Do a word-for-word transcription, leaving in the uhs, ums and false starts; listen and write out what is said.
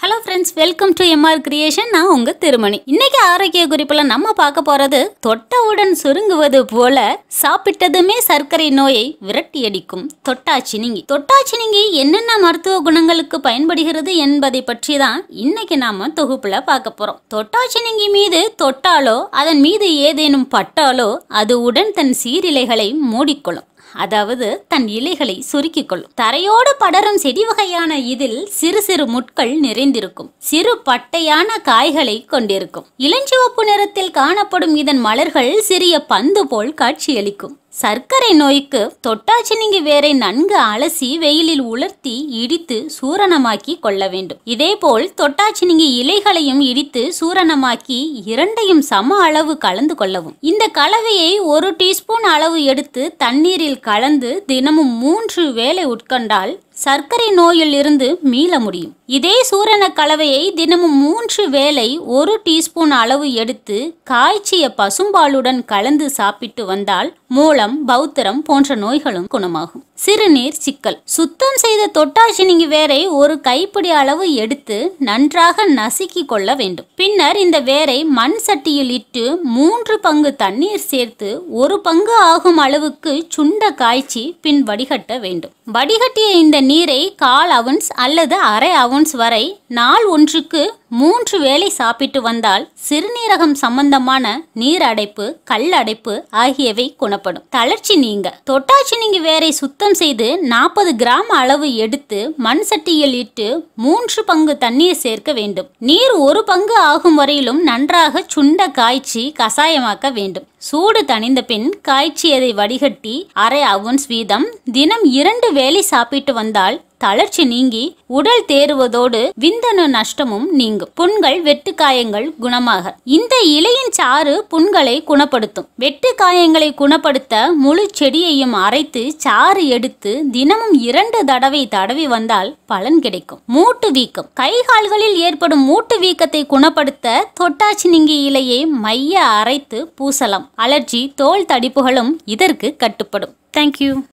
Hello friends, welcome to M R Creation. நான் உங்க திருமணி. இன்னைக்கு ஆரோக்கிய குறிப்புல நம்ம பார்க்க போறது தொட்டவுடன் சுருங்குவது போல சாப்பிட்டதுமே சர்க்கரை நோயை விரட்டியடிக்கும் தொட்டாச்சினிங்கி. தொட்டாச்சினிங்கி என்னென்ன மருத்துவ குணங்களுக்கு பயன்படுகிறது என்பதை பற்றி தான் இன்னைக்கு நாம தொகுப்புல பார்க்க போறோம். தொட்டாச்சினிங்கி மீது தொட்டாலோ அதன் மீது ஏதேனும் பட்டாலோ அது உடன் தன் சீரிலைகளை மூடிக்கொள்ளும். அதாவது தன் இலைகளை சுருக்கிக் கொள்ளும். தரையோடு படரும் செடி வகையான இதில் சிறு சிறு முட்கள் நிறைந்திருக்கும். சிறு பட்டையான காய்களை கொண்டிருக்கும். இளஞ்சிவப்பு நிறத்தில் காணப்படும் இதன் மலர்கள் சிறிய பந்து போல் காட்சியளிக்கும். சர்க்கரை நோய்க்கு தொட்டாச்சினிங்கி வேரை நன்கு அலசி வெயிலில் உலர்த்தி இடித்து சூரணமாக்கி கொள்ள வேண்டும். இதேபோல் தொட்டாச்சினிங்கி இலைகளையும் இடித்து சூரணமாக்கி இரண்டையும் சம அளவு கலந்து கொள்ளவும். இந்த கலவையை ஒரு டீஸ்பூன் அளவு எடுத்து தண்ணீரில் கலந்து தினமும் மூன்று வேளை உட்கொண்டால் சர்க்கரை நோயில் இருந்து மீள முடியும். இதே சூரண கலவையை தினமும் மூன்று வேளை ஒரு டீஸ்பூன் அளவு எடுத்து காய்ச்சிய பசும்பாலுடன் கலந்து சாப்பிட்டு வந்தால் மூலம் பௌத்திரம் போன்ற நோய்களும் குணமாகும். சிறுநீர் சிக்கல். சுத்தம் செய்த தொட்டாச்சினிங்கி வேரை ஒரு கைப்பிடி அளவு எடுத்து நன்றாக நசுக்கி கொள்ள வேண்டும். பின்னர் இந்த வேரை மண் சட்டியில் இட்டு மூன்று பங்கு தண்ணீர் சேர்த்து ஒரு பங்கு ஆகும் அளவுக்கு சுண்ட காய்ச்சி பின் வடிகட்ட வேண்டும். வடிகட்டிய இந்த நீரை கால் அவுன்ஸ் அல்லது அரை அவுன்ஸ் வரை நாள் ஒன்றுக்கு மூன்று வேளை சாப்பிட்டு வந்தால் சிறுநீரகம் சம்பந்தமான நீர் அடைப்பு, கல் அடைப்பு ஆகியவை குணப்படும். தளர்ச்சி நீங்க. தொட்டாச்சினிங்கி வேரை சுத்தம் செய்து நாற்பது கிராம் அளவு எடுத்து மண் சட்டியில் இட்டு மூன்று பங்கு தண்ணீர் சேர்க்க வேண்டும். நீர் ஒரு பங்கு ஆகும் வரையிலும் நன்றாக சுண்ட காய்ச்சி கசாயமாக்க வேண்டும். சூடு தணிந்த பின் காய்ச்சியதை வடிகட்டி அரை அவுன்ஸ் வீதம் தினம் இரண்டு வேளை சாப்பிட்டு வந்தால் தளர்ச்சி நீங்கி உடல் தேறுவதோடு விந்தணு நஷ்டமும் நீங்கும். புண்கள், வெட்டு காயங்கள் குணமாக. இந்த இலையின் சாறு புண்களை குணப்படுத்தும். வெட்டு காயங்களை குணப்படுத்த முழு செடியையும் அரைத்து சாறு எடுத்து தினமும் இரண்டு தடவை தடவி வந்தால் பலன் கிடைக்கும். மூட்டு வீக்கம். கை கால்களில் ஏற்படும் மூட்டு வீக்கத்தை குணப்படுத்த தொட்டாச்சினிங்கி இலையை மைய அரைத்து பூசலாம். அலர்ஜி, தோல் தடிப்புகளும் இதற்கு கட்டுப்படும். தேங்க்யூ.